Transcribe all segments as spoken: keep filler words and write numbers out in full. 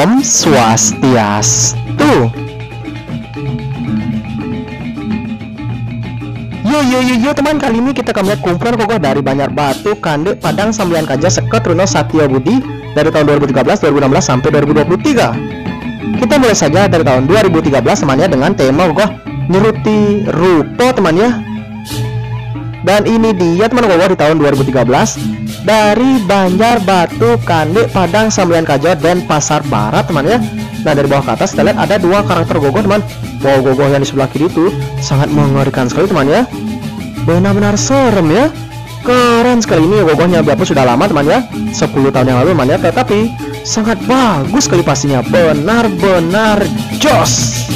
Om Swastiastu. Yo yo yo yo teman, kali ini kita akan melihat kumpulan kokoh dari Banjar Batu, Kande, Padang, Sambilan Kaja, Seket, Runo, Satya Budi dari tahun dua ribu tiga belas, dua ribu enam belas sampai dua ribu dua puluh tiga. Kita mulai saja dari tahun dua ribu tiga belas temannya dengan tema kokoh Nyeruti Rupo temannya. Dan ini dia teman kokoh di tahun dua ribu tiga belas dari Banjar Batu, Kande, Padang, Sambilan Kaja, dan Pasar Barat temannya. Nah, dari bawah ke atas kita lihat ada dua karakter gogoh teman. Wow, gogoh yang di sebelah kiri itu sangat mengerikan sekali teman ya. Benar-benar serem ya. Keren sekali ini gogohnya, biarpun sudah lama teman ya, sepuluh tahun yang lalu teman ya, tetapi sangat bagus sekali pastinya. Benar-benar jos.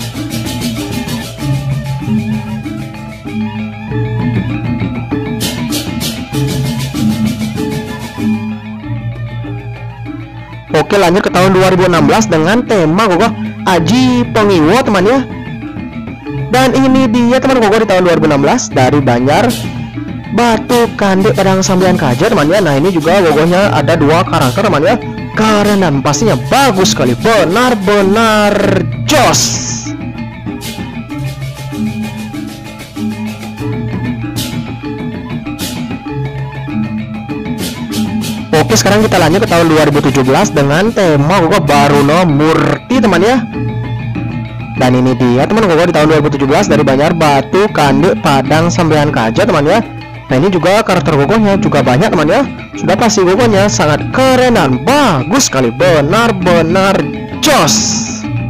Oke, lanjut ke tahun dua ribu enam belas dengan tema gogoh Aji Pengiwo teman ya. Dan ini dia teman gogoh di tahun dua ribu enam belas dari Banjar Batu, Kande, Padang, Sambilan Kaja teman ya. Nah, ini juga gogohnya ada dua karakter teman ya. Keren dan pastinya bagus sekali, benar-benar jos. Oke, sekarang kita lanjut ke tahun dua ribu tujuh belas dengan tema gogoh Baruno Murti teman ya. Dan ini dia teman gogoh di tahun dua ribu tujuh belas dari Banjar Batu, Kande, Padang, Sambilan Kaja teman ya. Nah, ini juga karakter gogohnya juga banyak teman ya. Sudah pasti gogohnya sangat keren dan bagus sekali, benar-benar jos.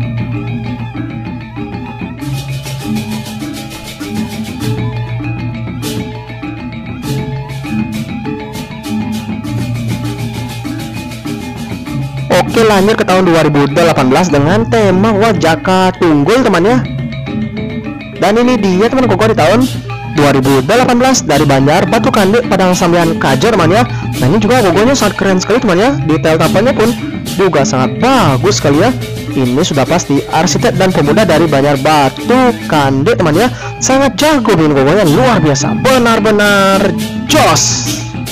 Oke, lanjut ke tahun dua ribu delapan belas dengan tema Wajaka Tunggul teman ya. Dan ini dia teman gogoh di tahun dua ribu delapan belas dari Banjar Batu, Kande, Padang, Sambilan Kaja teman ya. Nah, ini juga gogohnya sangat keren sekali teman ya. Detail tapelnya pun juga sangat bagus sekali ya. Ini sudah pasti arsitek dan pemuda dari Banjar Batu, Kande teman ya. Sangat jago ini gogohnya, luar biasa, benar-benar jos.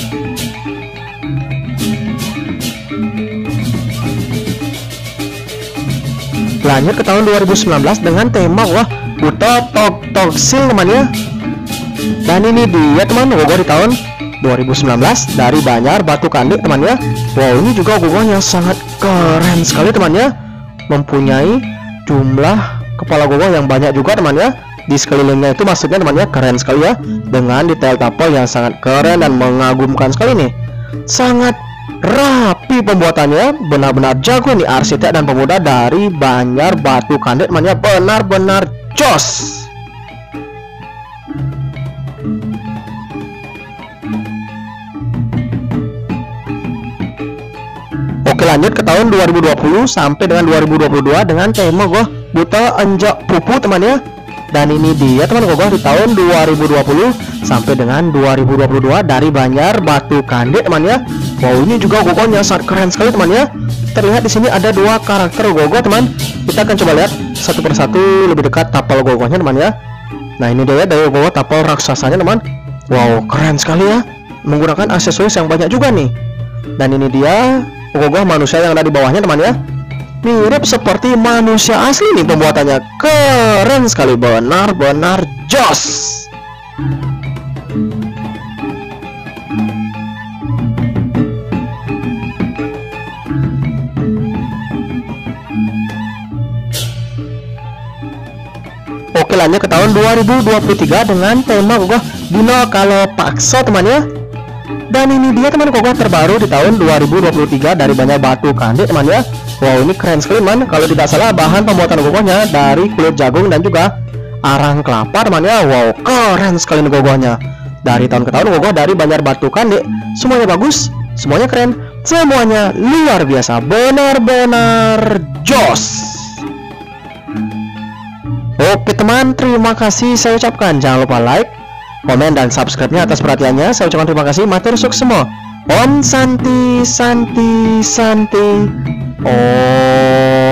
Lanjut ke tahun dua ribu sembilan belas dengan tema wah Buto Tok Toksil teman ya. Dan ini dia teman gogoh di tahun dua ribu sembilan belas dari Banjar Batu, Kande teman ya. Wow, ini juga gogohnya sangat keren sekali teman ya. Mempunyai jumlah kepala gogoh yang banyak juga teman ya. Di sekelilingnya itu maksudnya teman ya, keren sekali ya. Dengan detail tapel yang sangat keren dan mengagumkan sekali nih. Sangat rapi pembuatannya, benar-benar jago nih arsitek dan pemuda dari Banjar Batu, Kande teman ya. Benar-benar jos. Oke, lanjut ke tahun dua ribu dua puluh sampai dengan dua ribu dua puluh dua dengan tema gogoh Buta Enjak Pupu teman ya. Dan ini dia teman gogoh di tahun dua ribu dua puluh sampai dengan dua ribu dua puluh dua dari Banjar Batu, Kande teman ya. Wow, ini juga gogohnya sangat keren sekali teman ya. Terlihat di sini ada dua karakter gogoh teman. Kita akan coba lihat satu persatu lebih dekat tapel gogohnya teman ya. Nah, ini dia dari gogoh tapel raksasanya teman. Wow, keren sekali ya. Menggunakan aksesoris yang banyak juga nih. Dan ini dia gogoh manusia yang ada di bawahnya teman ya. Mirip seperti manusia asli nih pembuatannya. Keren sekali, benar-benar jos. Oke, lanjut ke tahun dua ribu dua puluh tiga dengan tema gogoh Dino Kalau Pakso teman ya. Dan ini dia teman gogoh terbaru di tahun dua ribu dua puluh tiga dari Banjar Batu, Kande teman ya. Wow, ini keren sekali man. Kalau tidak salah bahan pembuatan gogohnya dari kulit jagung dan juga arang kelapa teman ya. Wow, keren sekali nih gogohnya. Dari tahun ke tahun gogoh dari Banjar Batu, Kande semuanya bagus, semuanya keren, semuanya luar biasa, benar-benar jos. Oke teman, terima kasih saya ucapkan. Jangan lupa like, komen, dan subscribe-nya atas perhatiannya. Saya ucapkan terima kasih. Matur sukses semua. Om Santi Santi Santi Om.